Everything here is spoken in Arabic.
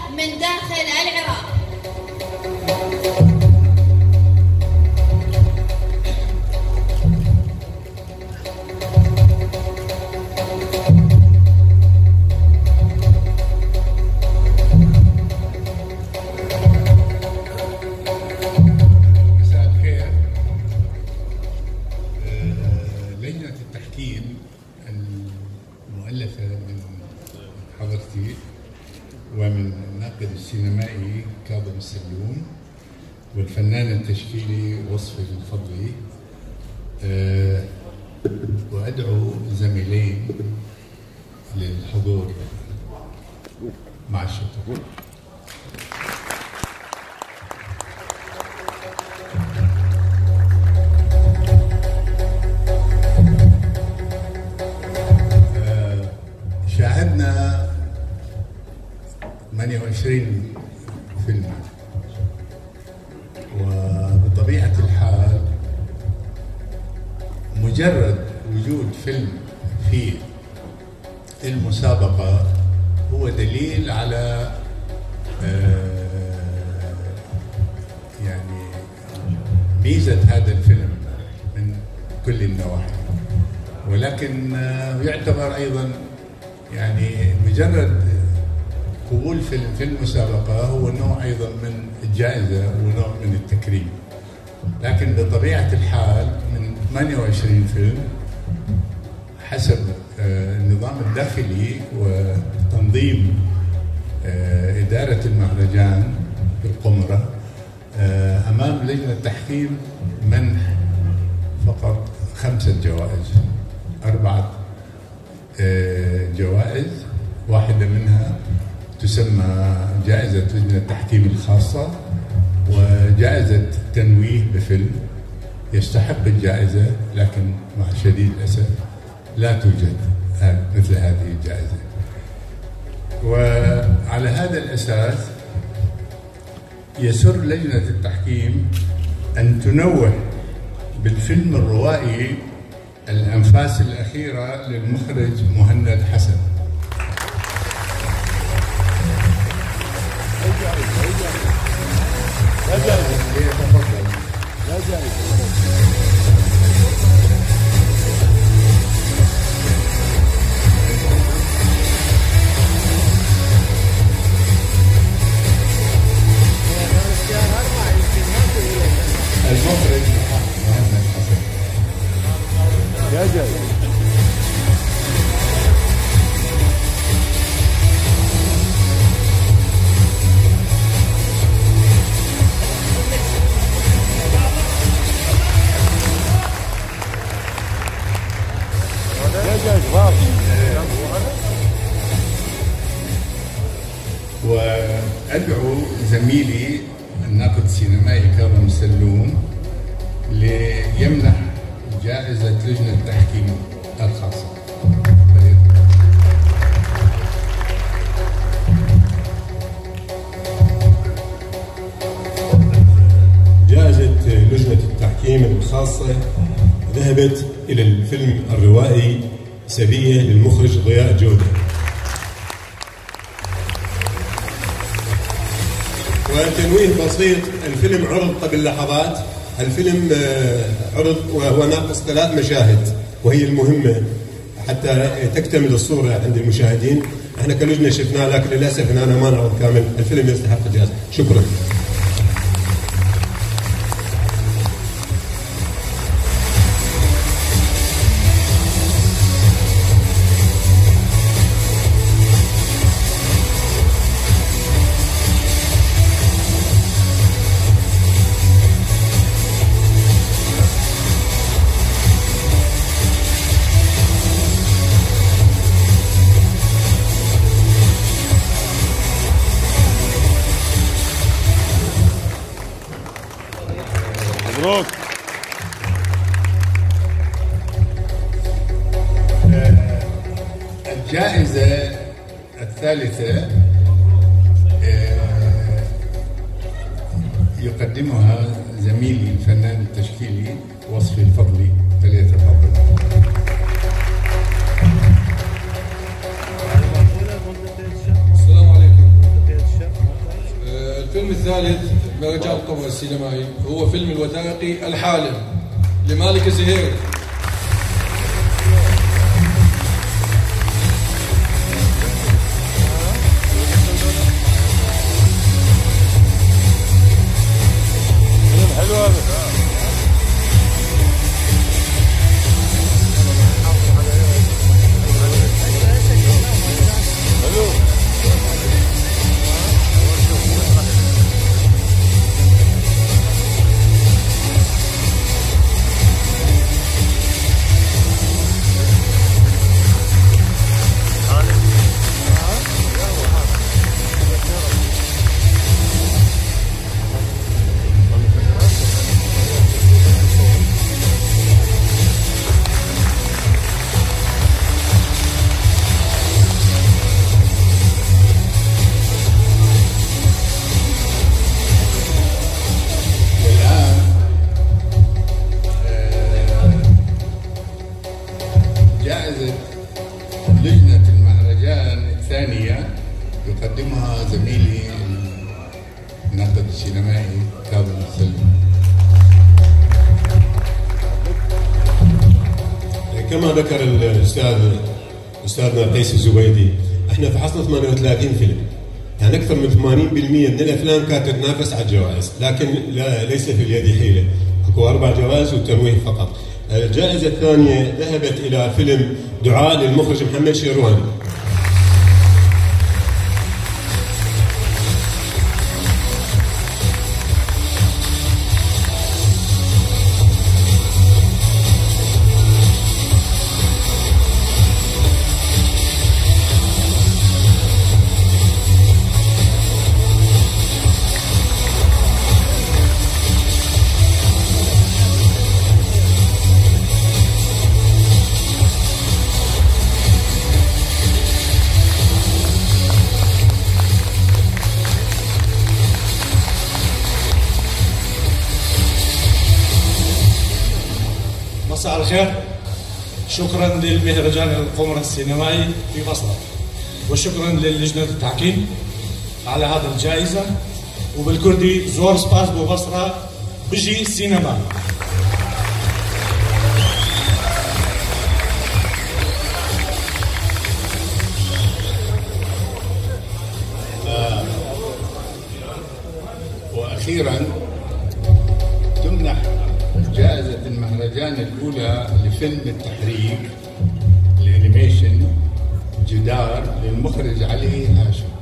من داخل العراق. المؤلفة من حضرتي ومن الناقد السينمائي كاظم السلوم والفنان التشكيلي وصفي الفضلي، وأدعو زميلين للحضور مع الشكر. شاهدنا 28 فيلم، وبطبيعة الحال مجرد وجود فيلم في المسابقة هو دليل على يعني ميزة هذا الفيلم من كل النواحي، ولكن يعتبر أيضا يعني مجرد قبول فيلم في المسابقة هو نوع أيضا من الجائزة ونوع من التكريم. لكن بطبيعة الحال من 28 فيلم حسب النظام الداخلي وتنظيم إدارة المهرجان بالقمرة أمام لجنة التحكيم منح فقط 5 جوائز، 4 جوائز، واحدة منها تسمى جائزة لجنة التحكيم الخاصة، وجائزة تنويه بفيلم يستحق الجائزة لكن مع شديد الأسف لا توجد مثل هذه الجائزة. وعلى هذا الأساس يسر لجنة التحكيم أن تنوه بالفيلم الروائي الأنفاس الأخيرة للمخرج مهند حسن. المخرج مهند حسن. يا جاي وأدعو زميلي الناقد السينمائي كاظم السلوم ليمنح جائزة لجنة التحكيم الخاصة. جائزة لجنة التحكيم الخاصة ذهبت إلى الفيلم الروائي سبية للمخرج ضياء جودة. وتنويه بسيط، الفيلم عرض قبل لحظات، الفيلم عرض وهو ناقص 3 مشاهد وهي المهمة حتى تكتمل الصورة عند المشاهدين. احنا كلجنة شفناه لكن للأسف أننا ما نعرض كامل، الفيلم يستحق الجائزة. شكرا. مبروك. الجائزة الثالثة يقدمها زميلي الفنان التشكيلي وصفي الفضلي، فليتفضل. السلام عليكم. الفيلم الثالث مهرجان القمر السينمائي هو فيلم الوثائقي الحالم لمالك الزهيري. لجنة المهرجان الثانية يقدمها زميلي الناقد السينمائي كاظم السلمي. كما ذكر أستاذنا قيس الزبيدي، احنا فحصنا 38 فيلم، يعني أكثر من 80% من الأفلام كانت تتنافس على الجوائز، لكن ليس في اليد حيلة، اكو 4 جوائز والتنويه فقط. الجائزة الثانية ذهبت إلى فيلم دعاء للمخرج محمد شيرواني. مساء الخير، شكرا للمهرجان القمر السينمائي في مصر، وشكرا للجنة التحكيم على هذه الجائزة، وبالكردي زور سباس بو بصرة بجي سينما. وأخيرا تمنح جائزة المهرجان الأولى لفيلم التحريك الانيميشن جدار للمخرج علي هاشم.